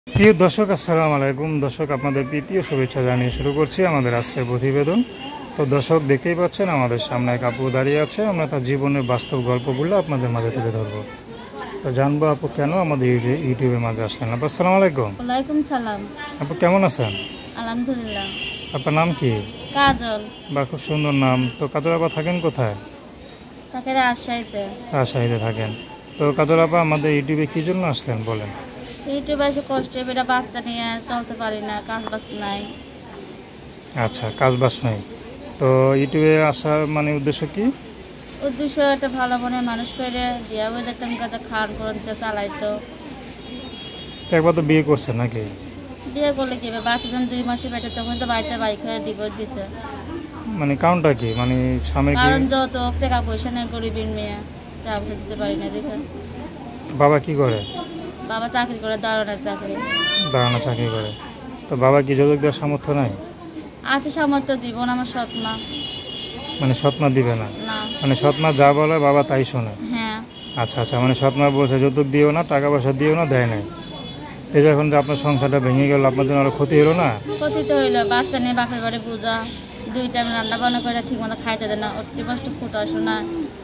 প্রিয় দর্শক, আসসালামু আলাইকুম। দর্শক, আপনাদের প্রীতীয় শুভেচ্ছা জানিয়ে শুরু করছি আমাদের আজকের প্রতিবেদন। তো দর্শক, দেখতেই পাচ্ছেন আমাদের সামনে এক আপু দাঁড়িয়ে আছে। আমরা তার জীবনের বাস্তব গল্পগুলো আপনাদের মাঝে তুলে ধরবো। তো জানবো আপু কেন আমাদের ইউটিউবের মাঝে আসলেন। আপু আসসালামু আলাইকুম। ওয়ালাইকুম সালাম। আপু কেমন আছেন? আলহামদুলিল্লাহ। আপনার নাম কি? কাজল। বা খুব সুন্দর নাম। তো কাজল আপা থাকেন কোথায়? তাকে রাজশাহীতে। রাজশাহীতে থাকেন। তো কাজল আপা আমাদের ইউটিউবে কী জন্য আসলেন বলেন? ইউটিউবে এসে কষ্টে বেটা বাচ্চা নিয়ে চলতে পারি না, কাজ বাজ নাই। আচ্ছা, কাজ বাজ নাই। তো ইউটিউবে আসার মানে উদ্দেশ্য কি? উদ্দেশ্য একটা ভালো মনের মানুষ করে বিয়া হয়ে দেখতাম কাজে খাওয়ান করতে চালাইতো। তো একবার তো বিয়ে করছেন নাকি? বিয়ে করলে কি হবে, বাচ্চা যখন 2 মাসে পেটে তখন তো বাড়িতে বাইক হয়ে ডিভোর্স দিচ্ছে। মানে কারণটা কি? মানে স্বামী কি? কারণ যত টাকা পয়সা নেই, গরিবের মেয়ে, টাকা পয়সা দিতে পারি না দেখে। বাবা কি করে? বাবা চাকরি করে, দারোয়ানের চাকরি। দাঁড়ানো চাকরি করে। তো বাবা কি যৌতুক দেওয়ার সামর্থ্য নাই? আছে সামর্থ্য, দিব না আমার সৎ মা। মানে সৎমা দিবে না? না। মানে সৎমা যা বলে বাবা তাই শোনে? হ্যাঁ। আচ্ছা আচ্ছা, মানে সৎমা বলছে যৌতুক দিও না, টাকা পয়সা দিও না, দেয় নাই। তো যখন যে আপনার সংসারটা ভেঙে গেল, আপনার জন্য আরো ক্ষতি হলো না? ক্ষতি তো হইলো, বাচ্চা নিয়ে বাপের বাড়ি বোঝা, 2 টাইম রান্না বান্না করে ঠিক মতো খাইতে দেয় না, অতি কষ্ট পড়াশোনা।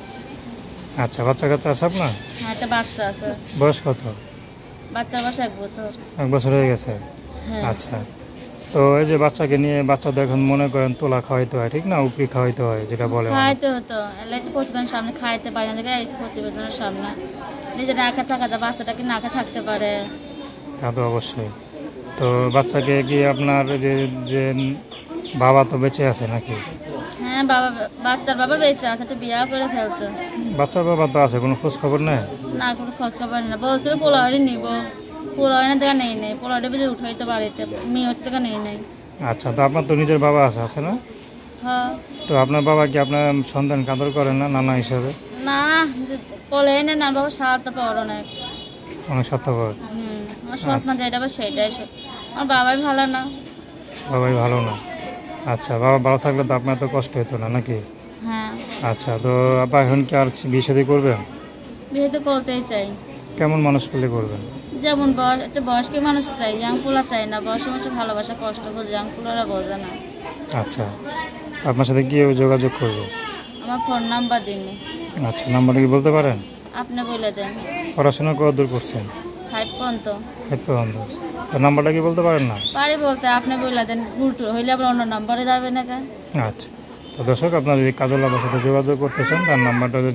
আচ্ছা, বাচ্চা কাচ্চা আছে আপনার? হ্যাঁ, একটা বাচ্চা আছে। বয়স কত? বাচ্চার বয়স 1 বছর। 1 বছর হয়ে গেছে? হ্যাঁ। আচ্ছা। তো এই যে বাচ্চাকে নিয়ে, বাচ্চা তো এখন মনে করেন তোলা খাওয়াইতে হয়, ঠিক না? উপরি খাওয়াইতে হয় যেটা বলে। খাইতে হতো, এলাই তো প্রতিবেদনের সামনে খাইতে পারি না দেখে এই প্রতিবেদনের সামনে নিজে না খেয়ে থাকা যায়, বাচ্চাটাকে না খেয়ে থাকতে পারে। তা তো অবশ্যই। তো বাচ্চাকে কি আপনার যে যে বাবা তো বেঁচে আছে নাকি? হ্যাঁ, বাচ্চার বাবা বেঁচে আছে, একটা বিয়া করে ফেলছে। বাচ্চার বাবা তো আছে, কোনো খোঁজ খবর নেই? না, কোনো খোঁজ খবর না। বলছিল পোলাওয়ারি নিব, পোলাওয়ারি দেখা নেই পোলাওয়ারি বেজে উঠাইতে বাড়িতে, মেয়ে হচ্ছে দেখা নেই। আচ্ছা, তো আপনার তো নিজের বাবা আছে না? হ্যাঁ। তো আপনার বাবা কি আপনার সন্তান কাদর করেন না নানা হিসাবে? না, বলে এনে না, বাবা সারাতে পারো না। অনেক স্বার্থপর। আমার সৎ মা যেটা আবার সেটাই সব। আমার বাবাই ভালো না। বাবাই ভালো না? আচ্ছা, বাবা ভালো থাকলে তো আপনার তো কষ্ট হতো না নাকি? হ্যাঁ। আচ্ছা, তো আপা এখন কি আর বিয়ে শাদী করবেন? বিয়ে তো করতেই চাই। কেমন মানুষ পেলে করবেন? যেমন একটা বয়স্ক মানুষ চাই, ইয়াং পোলা চাই না। বয়স্ক মানুষের ভালোবাসা কষ্ট বোঝে, ইয়াং পোলারা বোঝে না। আচ্ছা, তো আপনার সাথে গিয়ে যোগাযোগ করবো? আমার ফোন নাম্বার দিন। আচ্ছা, নাম্বারটা কি বলতে পারেন? আপনি বলে দেন। পড়াশোনা কত দূর করছেন? 5 পর্যন্ত। 5 পর্যন্ত। তো নাম্বারটা কি বলতে পারেন না? পারি বলতে, আপনি বলে দেন। ঘুরটু হইলে আবার অন্য নাম্বারে যাবে না কেন? আচ্ছা, তো দর্শক, আপনার যদি কাজল আপার সাথে যোগাযোগ করতে চান, তার নাম্বারটা হলো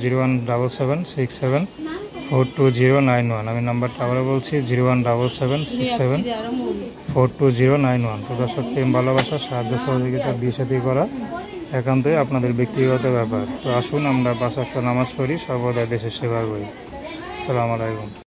01776742091। আমি নাম্বারটা আবার বলছি 01776742091। তো দর্শক, প্রেম ভালোবাসা, সাহায্য সহযোগিতা, বিয়ে শাদী করা একান্তই আপনাদের ব্যক্তিগত ব্যাপার। তো আসুন আমরা 5 ওয়াক্ত নামাজ পড়ি, সর্বদা দেশের সেবা করি। আসসালামু আলাইকুম।